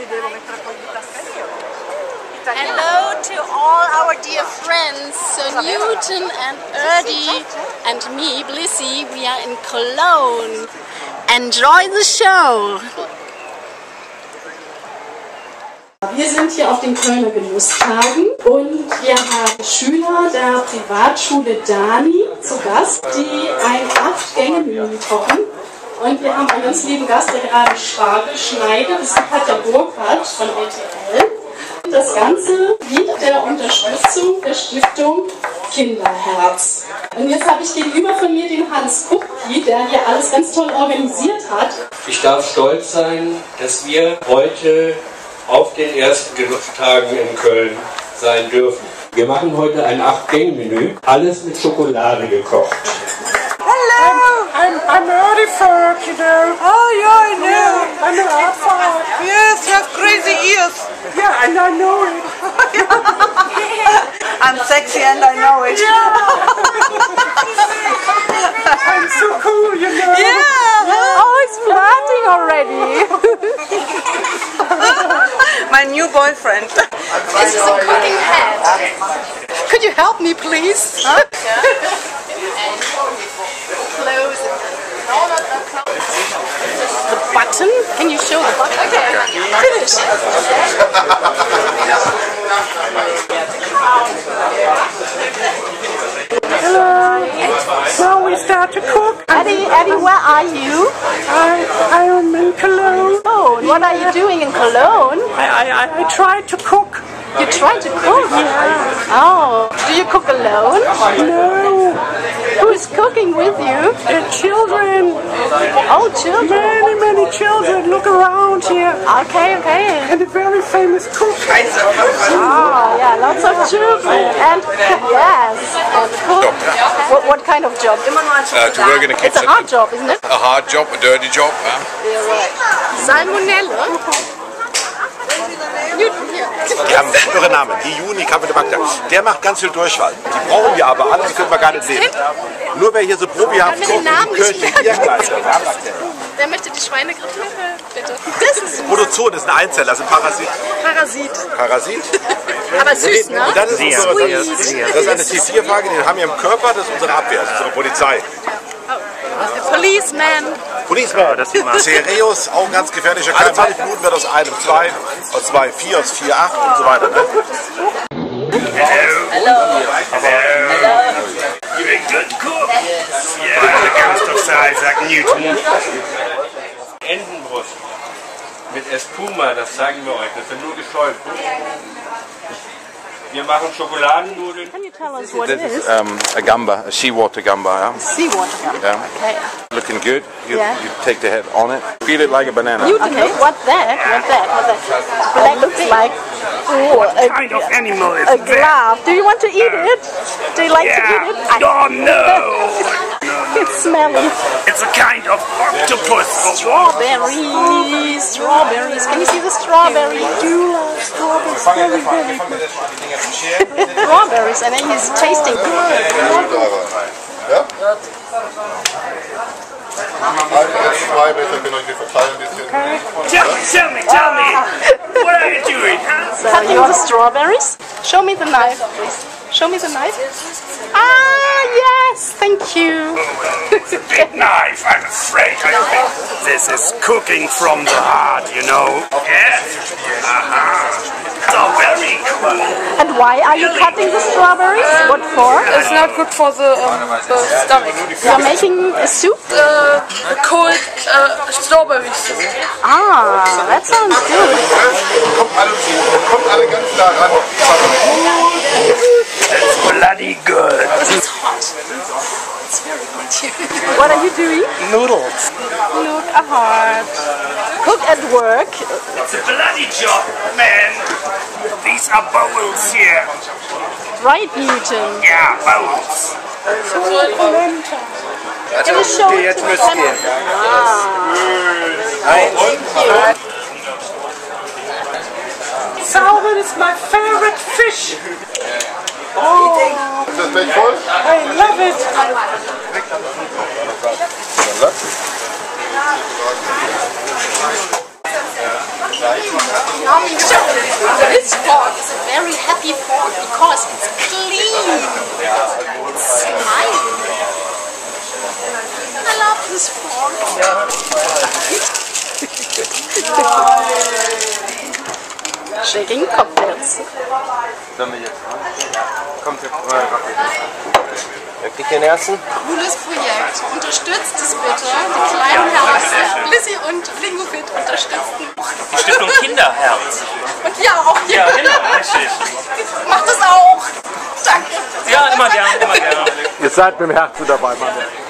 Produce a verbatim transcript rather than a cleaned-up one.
Hello to all our dear friends, so Newton and Erdi and me, Blissy, we are in Cologne. Enjoy the show! Wir sind hier auf den Kölner Genusstagen und wir haben Schüler der Privatschule Dani zu Gast, die ein acht-Gänge-Menü kochen. Und wir haben einen ganz lieben Gast, der gerade Spargel schneidet. Das ist Katja Burkhardt von R T L. Das Ganze dient der Unterstützung der Stiftung Kinderherz. Und jetzt habe ich gegenüber von mir den Hans Kupki, der hier alles ganz toll organisiert hat. Ich darf stolz sein, dass wir heute auf den ersten Genusstagen in Köln sein dürfen. Wir machen heute ein acht-Gänge-Menü, alles mit Schokolade gekocht. Hello! I'm, I'm early folk, you know. Oh, yeah, I know. I'm an art folk. Yes, you have crazy ears. Yeah, and I know it. I'm sexy and I know it. Yeah. I'm so cool, you know. Yeah. Oh, he's flirting already. My new boyfriend. This is a cooking head. Could you help me, please? Huh? Close it. The button? Can you show the button? Okay. Finish. Hello. Now we start to cook. Eddie, Eddie, where are you? I, I am in Cologne. Oh, and what are you doing in Cologne? I, I, I try to cook. You try to cook? Yeah. Oh, do you cook alone? No. Who is cooking with you? The children. Oh, children. Many, many children. Look around here. Okay, okay. And a very famous cook. Oh, yeah, lots of children. And, yes, and cook. What, what kind of job? Uh, to work in a It's kitchen. a hard job, isn't it? A hard job, a dirty job. Huh? Salmonelle. Die haben irre Namen. Die Juni Campylobacter. Der macht ganz viel Durchfall. Die brauchen wir aber alle, die können wir gar nicht sehen. Nur wer hier so probihaft Kann kocht, mir den Namen die Kirche, nicht ihr Gleise. Wer möchte die Schweinegrippe? Bitte. Das ist Protozoon ist ein Einzeller, das ist ein Parasit. Parasit. Parasit. Aber süß, ne? Und das ist, Sehr, unsere, sehr das, das ist eine T vier Frage, die haben wir im Körper, das ist unsere Abwehr, das ist unsere Polizei. Policeman. Policeman, das Cereus, auch ein ganz gefährlicher Keim. Fünf Minuten wird aus einem zwei, aus zwei vier, aus vier acht und so weiter. Ne? Hello. Hello. Hello. You're a good cook. Yes. Yeah, the ghost of Isaac Newton. Entenbrust mit Espuma, das zeigen wir euch. Das wird nur geschäumt. Wir machen Schokoladennudeln. Can you tell us what This it is? is um, a gamba, a seawater gamba. Yeah? Seawater gum. Yeah. Okay. Looking good. You, Yeah. you take the head on it. Peel it like a banana. You okay, what's that? What's that? What's that? Black looks like oh, a, Kind of animal is a that? glove. Do you want to eat it? Do you like to Yeah. eat it? Oh no. It's smelly. It's a kind of octopus. Strawberries. Strawberries. Can you see the strawberries? Do you like strawberries? Very, very good. Strawberries, and then he's tasting. Ja? Zwei Meter können euch verteilen ein bisschen. Tell, tell me, tell me. What are you doing, huh? So you want the strawberries? Show me the knife, please. Show me the knife. Ah, yes, thank you. It's a big knife, I'm afraid. I think this is cooking from the heart, you know. Yes. Uh-huh. So very cool. And why are you cutting the strawberries? What for? It's not good for the, um, the stomach. You're making a soup? Uh, cold uh, strawberries. Ah, that sounds good. Kommt alle, kommt alle ganz nah ran. It's bloody good. It's hot. It's very hot here. What are you doing? Noodles. Look hard. Cook and work. It's a bloody job, man. These are bowls here. Right, Newton. Yeah, bowls. Can you show it to the camera? Ah. Salmon is my favorite fish. Oh, Ist das Blech voll? I love it. Ja. Shaking Cocktails. Sollen wir jetzt? Kommt jetzt. Wer kriegt den ersten? Cooles Projekt. Unterstützt es bitte. Die kleinen Herzen. Lissy und Lingofit unterstützen. Die Stiftung Kinderherz. Und ja, auch hier. Ja, genau, richtig. Macht es auch. Danke. Ja, immer gern, immer gern. Ihr seid mit dem Herzen dabei, Mann.